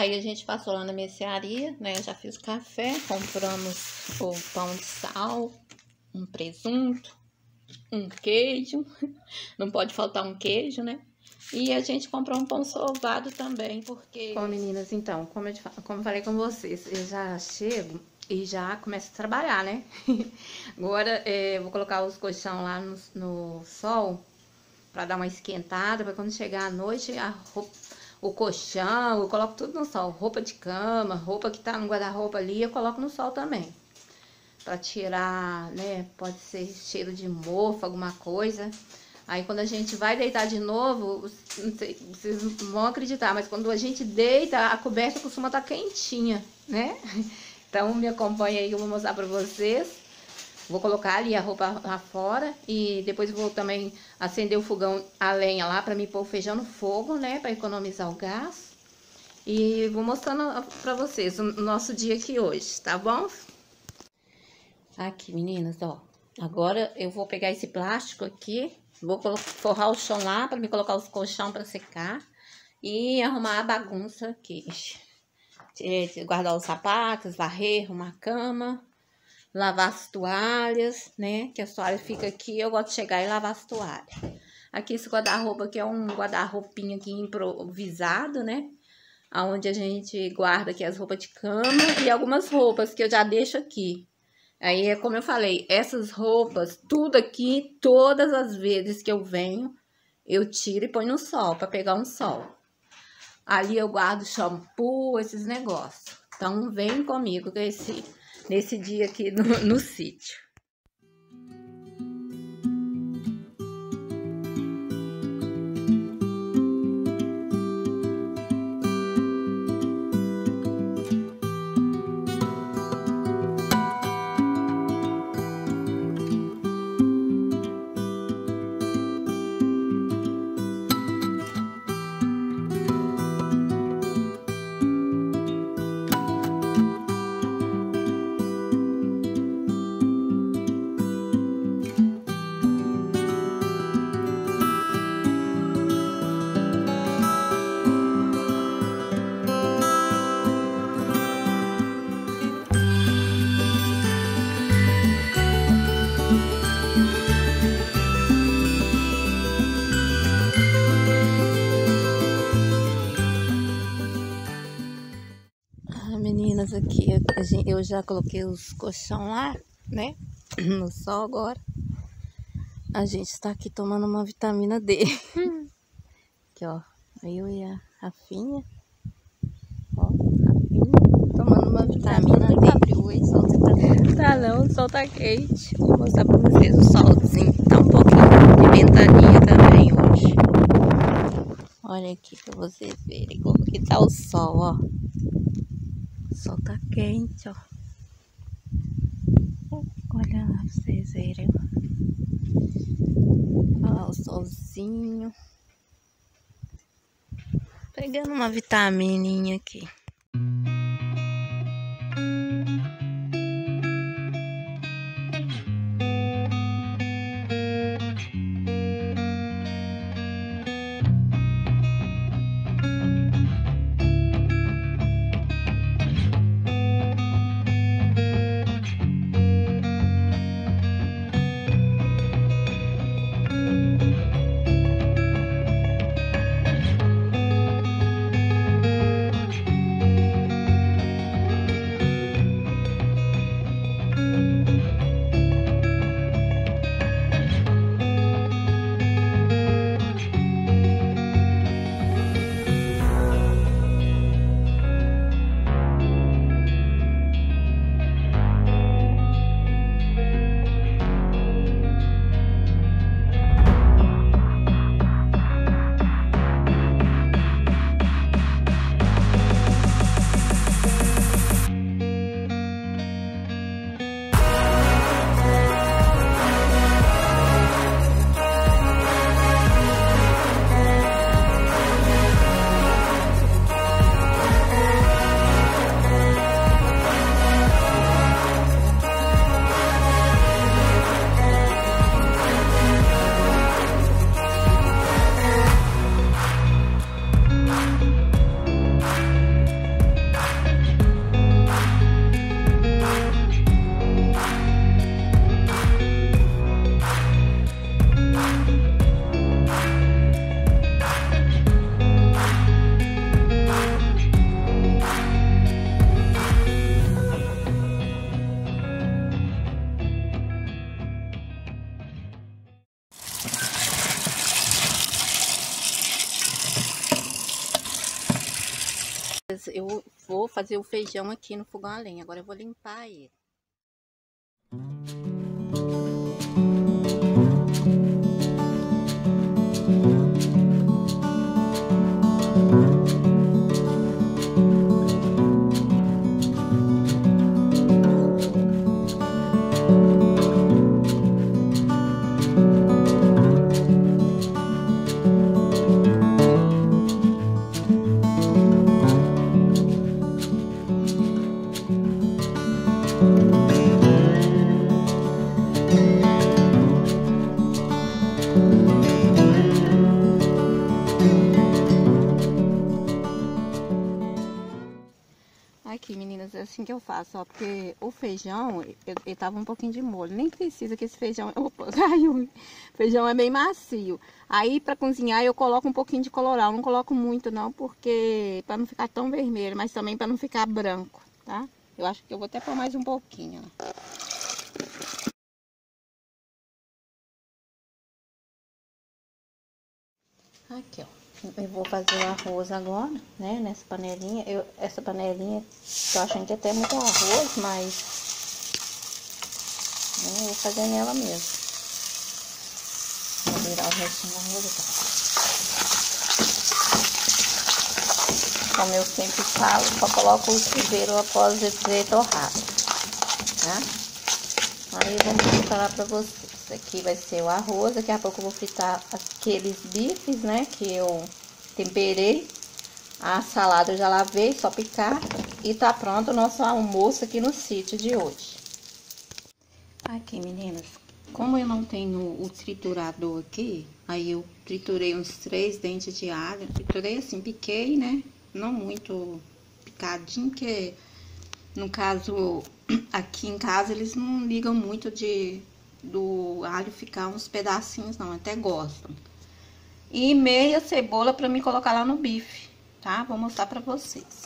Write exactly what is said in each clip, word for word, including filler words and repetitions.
Aí a gente passou lá na mercearia, né? Já fiz café, compramos o pão de sal, um presunto, um queijo. Não pode faltar um queijo, né? E a gente comprou um pão sovado também, porque... Bom, meninas, então, como eu, te, como eu falei com vocês, eu já chego e já começo a trabalhar, né? Agora, é, eu vou colocar os colchão lá no, no sol, pra dar uma esquentada, pra quando chegar à noite, a roupa, o colchão, eu coloco tudo no sol. Roupa de cama, roupa que tá no guarda-roupa ali, eu coloco no sol também. Pra tirar, né, pode ser cheiro de mofo, alguma coisa... Aí quando a gente vai deitar de novo, não sei, vocês não vão acreditar, mas quando a gente deita, a coberta costuma estar quentinha, né? Então me acompanha aí que eu vou mostrar pra vocês. Vou colocar ali a roupa lá fora e depois vou também acender o fogão, a lenha lá, pra me pôr o feijão no fogo, né? Pra economizar o gás. E vou mostrando pra vocês o nosso dia aqui hoje, tá bom? Aqui, meninas, ó. Agora eu vou pegar esse plástico aqui. Vou forrar o chão lá para me colocar os colchão para secar e arrumar a bagunça aqui. Guardar os sapatos, varrer, arrumar a cama, lavar as toalhas, né? Que as toalhas ficam aqui, eu gosto de chegar e lavar as toalhas. Aqui esse guarda-roupa aqui é um guarda-roupinha aqui improvisado, né? Onde a gente guarda aqui as roupas de cama e algumas roupas que eu já deixo aqui. Aí, é como eu falei, essas roupas, tudo aqui, todas as vezes que eu venho, eu tiro e ponho no sol, para pegar um sol. Ali eu guardo shampoo, esses negócios. Então, vem comigo nesse, nesse dia aqui no, no sítio. Meninas, aqui eu já coloquei os colchão lá, né, no sol agora. A gente está aqui tomando uma vitamina D. Aqui, ó, eu e a Rafinha, ó, Rafinha, tomando uma vitamina D. Abriu aí, sol tá... tá não, o sol tá quente. Vou mostrar pra vocês o solzinho, tá um pouquinho de ventania também hoje. Olha aqui pra vocês verem como que tá o sol, ó. O sol tá quente, ó. Olha lá pra vocês verem. Olha lá o solzinho. Pegando uma vitamininha aqui. meninas, eu vou fazer o feijão aqui no fogão a lenha. Agora eu vou limpar ele. Aqui, meninas, é assim que eu faço, ó, porque o feijão, ele, ele tava um pouquinho de molho, nem precisa que esse feijão, opa, caiu, feijão é bem macio. Aí, pra cozinhar, eu coloco um pouquinho de colorau, não coloco muito não, porque, pra não ficar tão vermelho, mas também pra não ficar branco, tá? Eu acho que eu vou até pôr mais um pouquinho, ó. Aqui, ó. Eu vou fazer o arroz agora, né, nessa panelinha. Eu, essa panelinha, tô achando que até muito arroz, mas né, eu vou fazer nela mesmo. Vou virar o restinho do arroz aqui. Como eu sempre falo, só coloco o chuveiro após ele ser torrado, tá? Aí eu vou mostrar pra vocês. Aqui vai ser o arroz, daqui a pouco eu vou fritar aqueles bifes, né, que eu temperei. A salada eu já lavei, só picar. E tá pronto o nosso almoço aqui no sítio de hoje. Aqui, meninas, como eu não tenho o triturador aqui, aí eu triturei uns três dentes de alho. Triturei assim, piquei, né, não muito picadinho, porque no caso, aqui em casa eles não ligam muito de... do alho ficar uns pedacinhos, não, até gostam. E meia cebola pra me colocar lá no bife, tá? Vou mostrar pra vocês.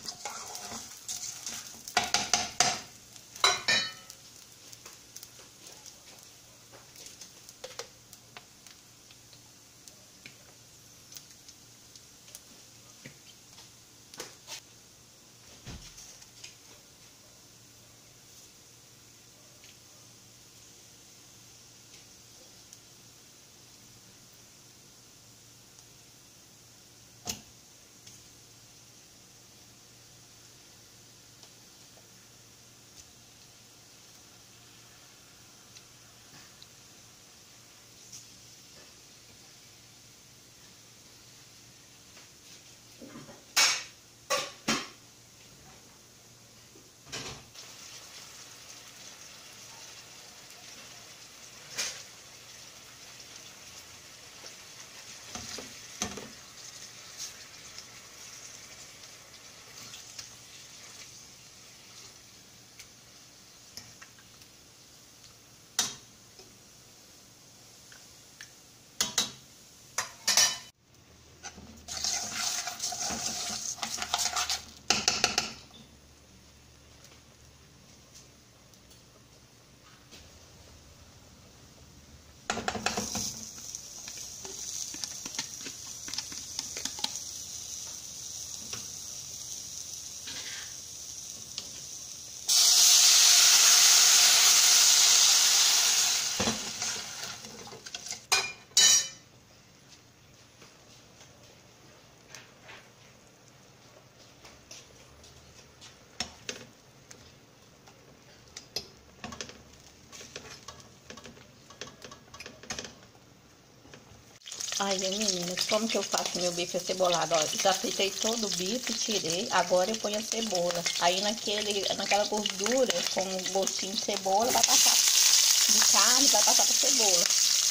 Aí, meninas, como que eu faço meu bife acebolado? Ó, já fritei todo o bife, tirei. Agora eu ponho a cebola. Aí naquele, naquela gordura com um gostinho de cebola, vai passar de carne, vai passar pra cebola.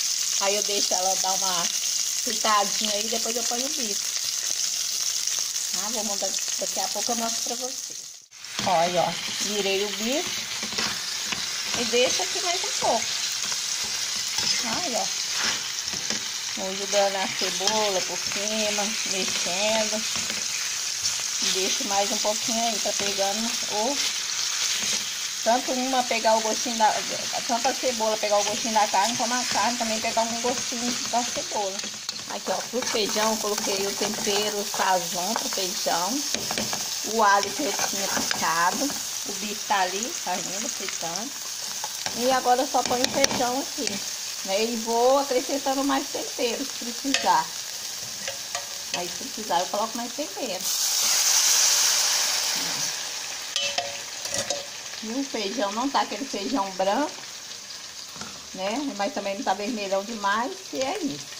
Aí eu deixo ela dar uma fritadinha aí, depois eu ponho o bife. Tá? Vou mandar, daqui a pouco eu mostro pra vocês. Ó, aí, ó, virei o bife e deixo aqui mais um pouco. Aí, ó. Vou ajudando a cebola por cima, mexendo. Deixo mais um pouquinho aí, tá pegando o... Tanto uma pegar o gostinho da... Tanto a cebola pegar o gostinho da carne, como a carne também pegar um gostinho da cebola. Aqui, ó, pro feijão, coloquei o tempero, o sazon pro feijão. o alho que eu tinha picado. O bife tá ali, saindo, fritando. E agora eu só ponho o feijão aqui, né? E vou acrescentando mais tempero, se precisar. Aí, se precisar, eu coloco mais tempero. E o feijão não tá aquele feijão branco, né? Mas também não tá vermelhão demais. E é isso.